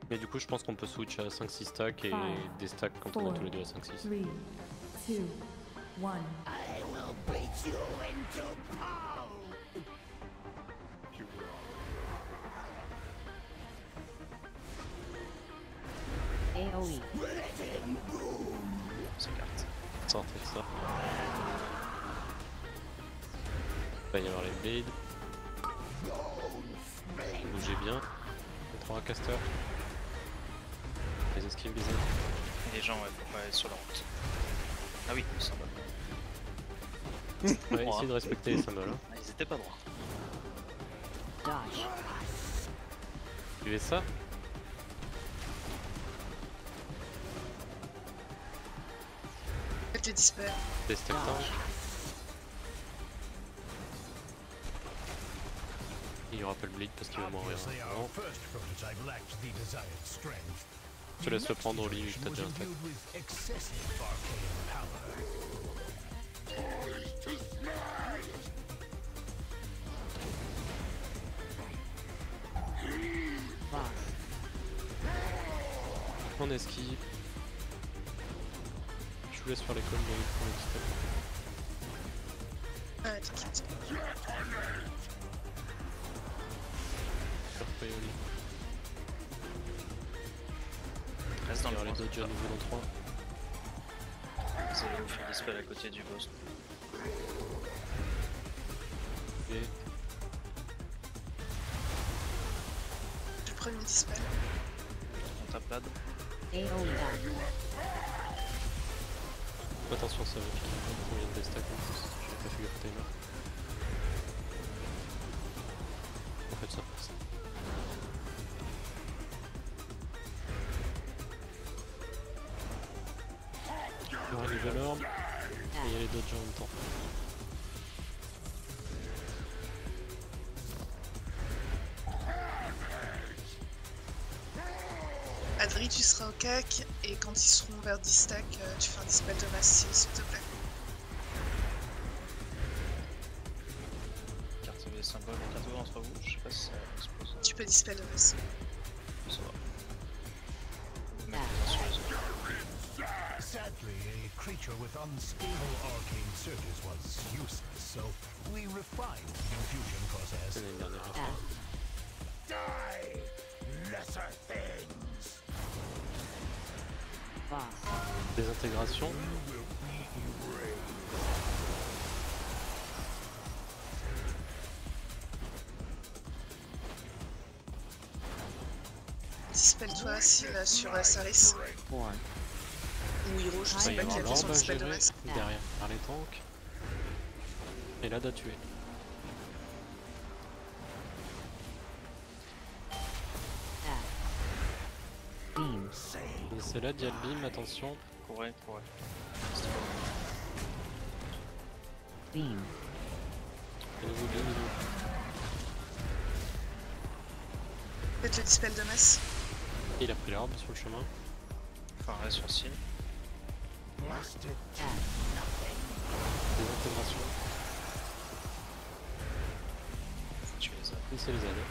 Mais du coup, je pense qu'on peut switch à 5-6 stacks et des stacks quand on est tous les deux à 5-6. 3, 2, 1. AOE. C'est carte. Sortez de ça. Il va y avoir les blades. Bougez bien. Les 3 casters. Les esquives, les aides. Les gens, ouais, faut pas être sur la route. Ah oui, c'est sympa. Ouais, essayez de respecter les symboles. Hein. Ah, ils étaient pas droits. Dodge. Suivez ça. Faites le dispel. Des stack tank. Il y aura pas le bleed parce qu'il va mourir Obviously, our avant. first prototype lacked the desired strength. Je te laisse le prendre au lit vu que t'as Was déjà un stack. imbued with excessive arcane power. Boss. On esquive. Je vous laisse faire les coms mais il faut le dispel. Ah, t'inquiète. Faire payer au lit. Reste dans Il y le aura les coin. dodges à nouveau dans 3. Vous allez vous faire dispel à côté du boss. Et Le premier dispel. On tape là. AOE dodge. attention, ça va finir. On vient de des stacks en plus. J'ai pas fait gaffe au timer. En fait, ça passe. Il y aura les valeurs et il y a les dodges en même temps. Adri, tu seras au CAC et quand ils seront vers 10 stacks, tu fais un dispel de masse s'il te plaît. Carte des symboles, carte entre vous. Je sais pas si ça explose. Tu peux dispel de masse. Ça va. Mettre sur les autres. Sadly, a creature with unstable arcane surges was useless, so we refined the infusion process. C'est l'année dernière. F. Die, lesser things. Boss. Désintégration. You will be erased. Dispel-toi sur Saris 4. ou Hiro, je Il va sais y pas qui avoir a fait son l'orbe à dispel de gérer masse. derrière par les tanks. Et là, d'à tuer. F. Beam. Et c'est là, Dial Beam, attention. Courez, courez. Beam. Et nouveau beam, nouveau. Faites le dispel de masse. Et il a pris l'arbre sur le chemin. Enfin, reste sur ciel. Blasted. F. Désintégration. Tu les as. Et c'est les aides.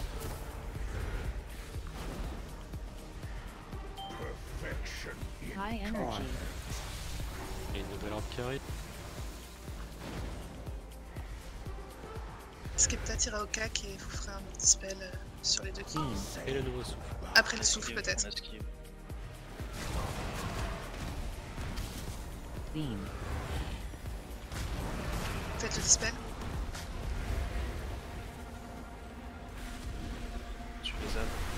Perfection. High energy. Et une nouvelle arbre qui arrive. Skepta ira au CAC et vous ferez un dispel sur les deux kills. Beam. Et le nouveau souffle. Après le souffle Esquive, peut-être. on esquive. Beam. Faites le dispel. Tu les as.